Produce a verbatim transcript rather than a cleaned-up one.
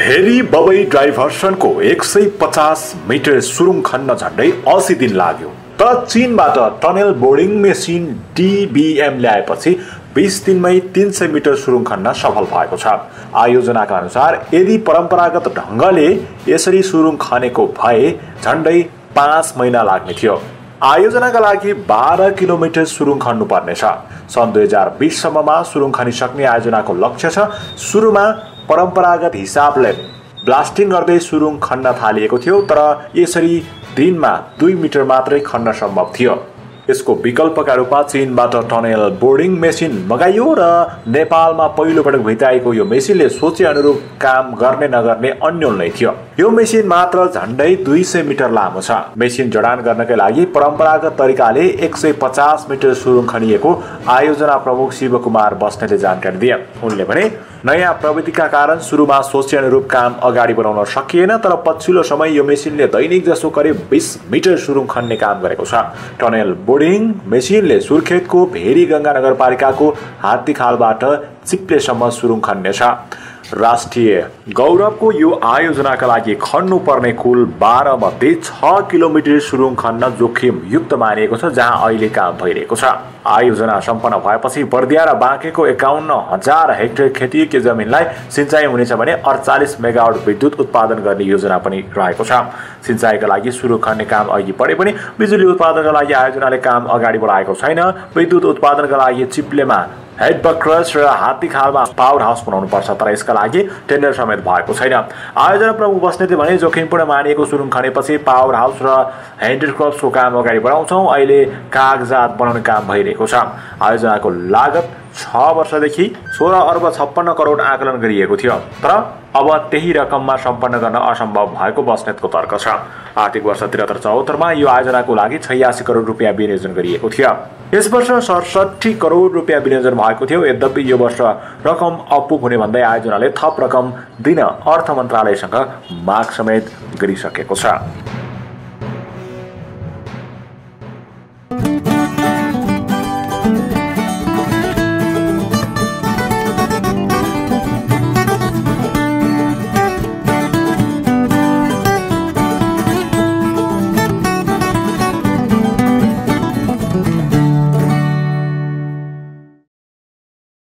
Very Babai डाइभर्सनको एक सय पचास मिटर सुरुङ खन्न झन्डै अस्सी दिन लाग्यो। तर चीनबाट टनेल बोर्डिङ मेसिन डीबीएम ल्याएपछि बीस दिनमै तीन सय मिटर सुरुङ खन्न सफल भएको छ। आयोजनाका अनुसार यदि परम्परागत ढङ्गले यसरी सुरुङ खनेको भए झन्डै पाँच महिना लाग्ने थियो। आयोजनाका लागि बाह्र किलोमिटर सुरुङ खन्नु पर्नेछ। सन् दुई हजार बीस सम्ममा सुरुङ खनिसक्ने आयोजनाको लक्ष्य छ। सुरुमा परम्परागत हिसाबले ब्लास्टिङ गर्दै सुरुङ खन्न थालिएको थियो, तर यसरी दिनमा दुई मिटर मात्रै खन्न सम्भव थियो। यसको विकल्पका रूपमा चीनबाट टनेल बोर्डिङ मेसिन मगाइयो र नेपालमा पहिलो पटक भित्राएको यो मेसिनले सोचे अनुरूप काम गर्ने नगर्ने अन्यल नै थियो। यो मेसिन मात्र झन्डै दुई सय मिटर लामो छ। मेसिन जडान गर्नकै लागि परम्परागत तरिकाले एक सय पचास मिटर सुरुङ खनिएको आयोजना प्रमुख शिवकुमार बस्नेतले जानकारी दिए। उनले भने नयाँ प्रविधिका कारण सुरुमा सोचे अनुरूप काम अगाडि बढाउन सकिएन, तर पछिल्लो समय यो मेसिनले दैनिक जसो करिब बीस मिटर सुरुङ खन्ने काम गरेको छ। टनेल बोर्डिङ मेसिनले सुर्खेतको भेरी गङ्गा नगरपालिकाको हात्तीखालबाट चिप्लेसम्म सुरुङ खन्नेछ। राष्ट्रिय गौरवको यो आयोजनाका लागि खन्नुपर्ने कुल बाह्र मध्ये छ किलोमिटर सुरुङ खन्न जोखिम युक्त मानिएको छ, जहाँ अहिले काम भइरहेको छ। आयोजना सम्पन्न भएपछि बर्दिया र बाँकेको एकाउन्न हजार हेक्टर खेतीयोग्य जमिनलाई सिंचाइ हुनेछ भने अडचालिस मेगावाट विद्युत उत्पादन गर्ने योजना पनि रहेको छ। सिंचाइका लागि सुरुङ खन्ने काम अघि बढे पनि बिजुली उत्पादनका लागि आयोजनाले काम अगाडि बढाएको छैन। विद्युत उत्पादनका लागि चिप्लेमा हेड बक्रस र हात्तीखालमा पावर हाउस बनाउनु पर्छ, तर यसका लागि टेन्डर समेत भएको छैन। आयोजना प्रमुख बस्नेतले भने जोखिमपूर्ण मानिएको सुरुङ खनेपछि पावर हाउस र ह्यान्डिक्राफ्टको काम अगाडि बढाउँछौँ। अहिले कागजात बनाउने काम भइरहेको छ। आयोजनाको लागत छ वर्षदेखि सोह्र अर्ब छप्पन्न करोड आकलन गरिएको थियो, तर अब त्यही रकममा सम्पन्न गर्न असम्भव भएको बस्नेतको तर्क छ। आर्थिक वर्ष त्रिहत्तर चौहत्तरमा यो आयोजनाको लागि छयासी करोड रुपियाँ विनियोजन गरिएको थियो। यस वर्ष सडसठी करोड रुपियाँ विनियोजन भएको थियो। यद्यपि यो वर्ष रकम अपुग हुने भन्दै आयोजनाले थप रकम दिन अर्थ मन्त्रालयसँग माग समेत गरिसकेको छ।